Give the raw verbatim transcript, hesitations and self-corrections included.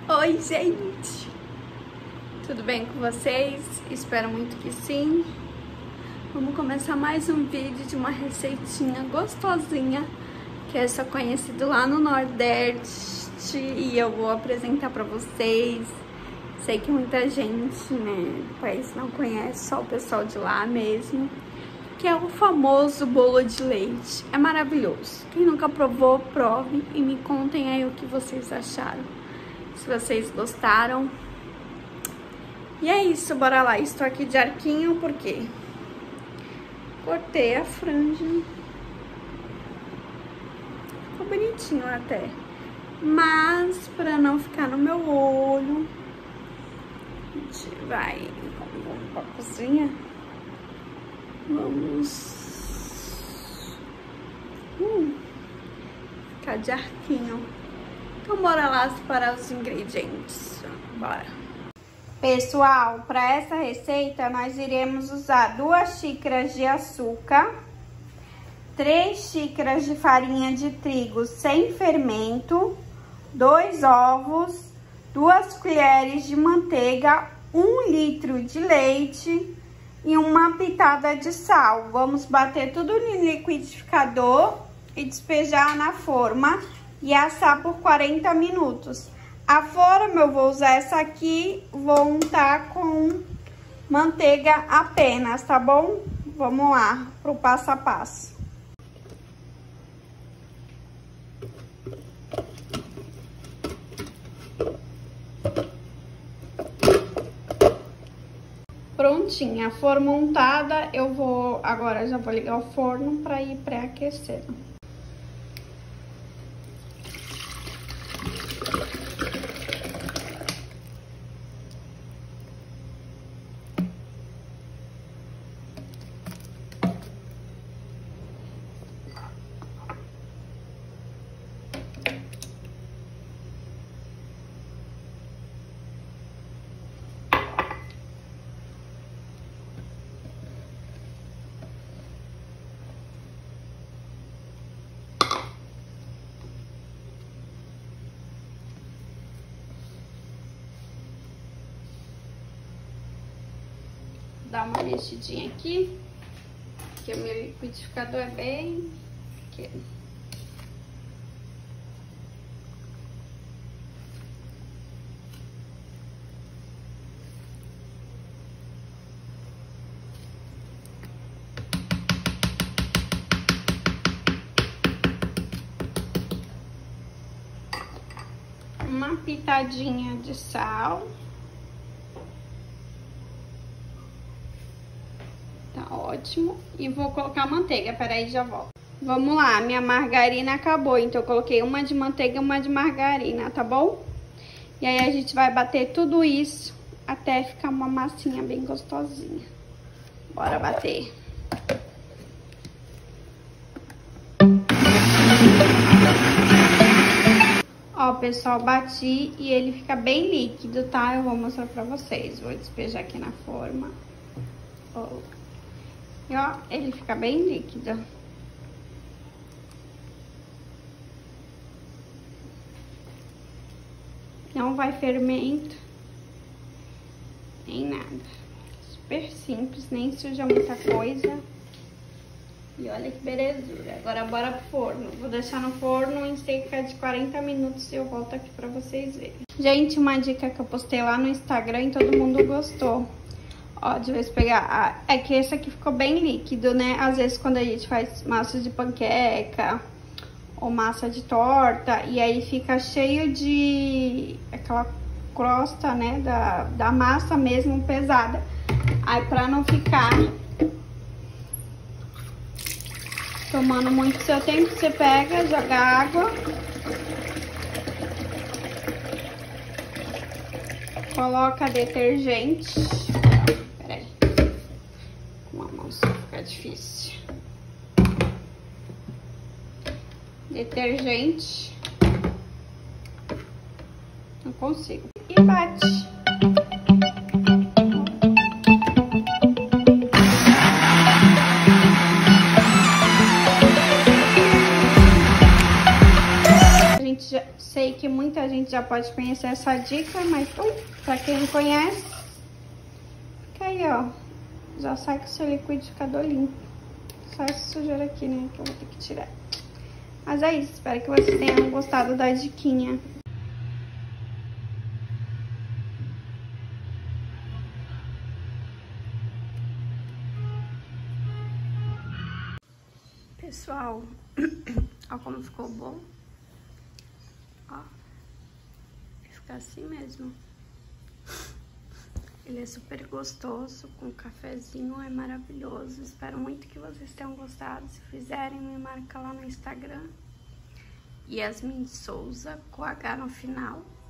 Oi, gente! Tudo bem com vocês? Espero muito que sim. Vamos começar mais um vídeo de uma receitinha gostosinha que é só conhecido lá no Nordeste e eu vou apresentar pra vocês. Sei que muita gente, né, do país não conhece, só o pessoal de lá mesmo, que é o famoso bolo de leite. É maravilhoso. Quem nunca provou, prove e me contem aí o que vocês acharam. Se vocês gostaram. E é isso, bora lá. Estou aqui de arquinho porque cortei a franja. Ficou bonitinho até. Mas para não ficar no meu olho, a gente vai para a cozinha. Vamos hum, ficar de arquinho. Então bora lá separar os ingredientes. Bora. Pessoal, para essa receita nós iremos usar duas xícaras de açúcar, três xícaras de farinha de trigo sem fermento, dois ovos, duas colheres de manteiga, um litro de leite e uma pitada de sal. Vamos bater tudo no liquidificador e despejar na forma e assar por quarenta minutos. A forma eu vou usar essa aqui, vou untar com manteiga apenas, tá bom? Vamos lá pro passo a passo. Prontinha, a forma untada, eu vou agora já vou ligar o forno para ir pré-aquecendo. Dar uma mexidinha aqui, que o meu liquidificador é bem pequeno. Uma pitadinha de sal. Ótimo. E vou colocar manteiga, peraí, já volto. Vamos lá, minha margarina acabou, então eu coloquei uma de manteiga e uma de margarina, tá bom? E aí a gente vai bater tudo isso até ficar uma massinha bem gostosinha. Bora bater. Ó, pessoal, bati e ele fica bem líquido, tá? Eu vou mostrar pra vocês. Vou despejar aqui na forma. Ó. E ó, ele fica bem líquido. Não vai fermento, nem nada. Super simples, nem suja muita coisa. E olha que belezura. Agora bora pro forno. Vou deixar no forno em cerca de quarenta minutos e eu volto aqui pra vocês verem. Gente, uma dica que eu postei lá no Instagram e todo mundo gostou. Ó, deixa eu ver se pegar. É que esse aqui ficou bem líquido, né? Às vezes quando a gente faz massa de panqueca ou massa de torta, e aí fica cheio de aquela crosta, né? Da, da massa mesmo pesada. Aí pra não ficar tomando muito seu tempo, você pega, joga água. Coloca detergente. Fica difícil. Detergente. Não consigo. E bate. A gente já sei que muita gente já pode conhecer essa dica, mas ui, pra quem não conhece, fica aí, ó. Já sai com o seu liquidificador limpo. Só essa sujeira aqui, né, que eu vou ter que tirar. Mas é isso, espero que vocês tenham gostado da diquinha. Pessoal, ó como ficou bom. Ó, fica assim mesmo. Ele é super gostoso, com cafezinho, é maravilhoso. Espero muito que vocês tenham gostado. Se fizerem, me marca lá no Instagram. Yasmin Souza, com H no final.